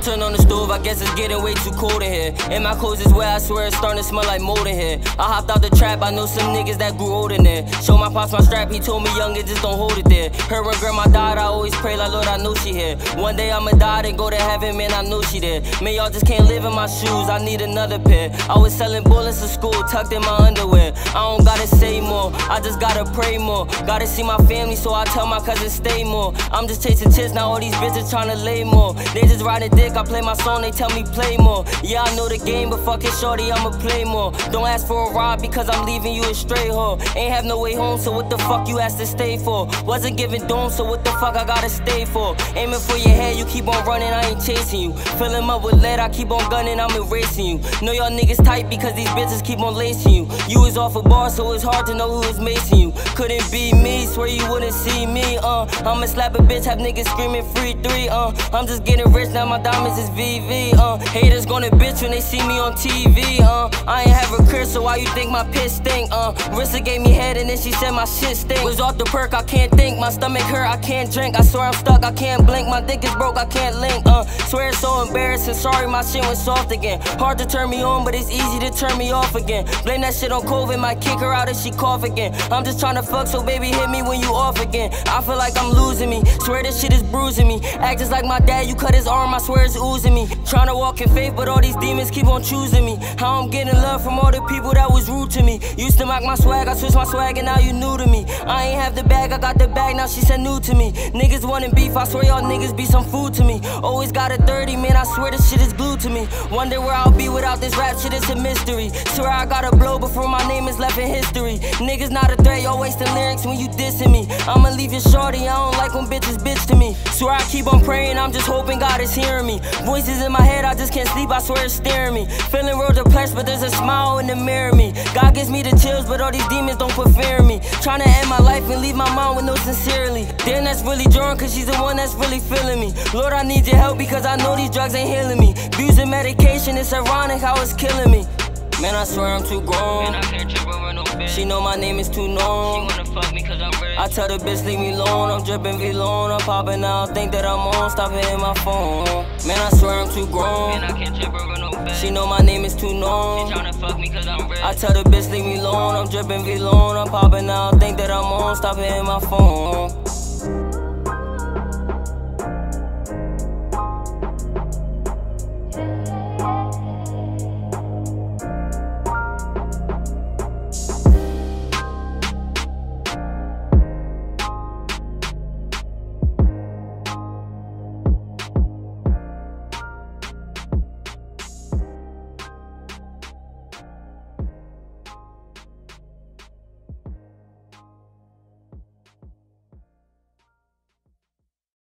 turn on the stove, I guess it's getting way too cold in here. And my clothes is wet, I swear it's starting to smell like mold in here. I hopped out the trap, I know some niggas that grew old in there. Show my pops my strap, he told me younger, just don't hold it there. Her when grandma died, I always pray like Lord, I know she here. One day I'ma die and go to heaven, man, I know she there. Man, y'all just can't live in my shoes, I need another pair. I was selling bullets in school, tucked in my underwear. I don't gotta say more, I just gotta pray more. Gotta see my family, so I tell my cousins stay more. I'm just chasing chicks, now all these bitches tryna lay more. They just ride a dick, I play my song, they tell me play more. Yeah, I know the game, but fuck it, shorty, I'ma play more. Don't ask for a ride because I'm leaving you a stray whore. Ain't have no way home, so what the fuck you asked to stay for? Wasn't giving dome, so what the fuck I gotta stay for? Aiming for your head, you keep on running, I ain't chasing you. Fill him up with lead, I keep on gunning, I'm erasing you. Know y'all niggas tight because these bitches keep on lacing you. You was off a bar, so it's hard to know who was macing you. Couldn't be me, swear you wouldn't see me, I'ma slap a bitch, have niggas screaming free 3, I'm just getting rich, now my diamonds is VV, Haters gonna bitch when they see me on TV, I ain't have a crib, so why you think my piss stink, Rissa gave me head and then she said my shit stink. Was off the perk, I can't think, my stomach hurt, I can't drink. I swear I'm stuck, I can't blink, my dick is broke, I can't link, Swear it's so embarrassing, sorry my shit went soft again. Hard to turn me on, but it's easy to turn me off again. Blame that shit on COVID, might kick her out if she cough again. I'm just tryna fuck, so baby hit me when you off again. I feel like I'm losing me, swear this shit is bruising me. Act just like my dad, you cut his arm, I swear it's oozing me. Tryna walk in faith, but all these demons keep on choosing me. How I'm getting love from all the people that was rude to me. Used to mock my swag, I switched my swag and now you new to me. I ain't have the bag, I got the bag, now she said new to me. Niggas wanting beef, I swear y'all niggas be some food to me. Always got a 30, man, I swear this shit is glued to me. Wonder where I'll be without this rap shit, it's a mystery. Swear I gotta blow before my name is left in history. Niggas not a threat, y'all wasting lyrics when you dissing me. I'ma leave you shorty, I don't like when bitches bitch to me. Swear I keep on praying, I'm just hoping God is hearing me. Voices in my head, I just can't sleep, I swear it's staring me. Feeling real depressed, but there's a smile in the mirror me. God gives me the chills, but all these demons don't put fear in me. Tryna end my life and leave my mom with no sincerely. Then that's really Jordan, cause she's the one that's really feeling me. Lord, I need your help because I know these drugs ain't healing me. Abusing medication, it's ironic how it's killing me. Man, I swear I'm too grown. Man, I can't trip over no bitch. She know my name is too known. She wanna fuck me cause I'm rich. I tell the bitch leave me alone. I'm dripping V-Lone, I'm popping out. Think that I'm on, stop hitting my phone. Man, I swear I'm too grown. Man, I can't trip over no bitch. She know my name is too known. She tryna fuck me cause I'm rich. I tell the bitch leave me alone. I'm dripping V-Lone, I'm popping out. Think that I'm on, stop hitting my phone.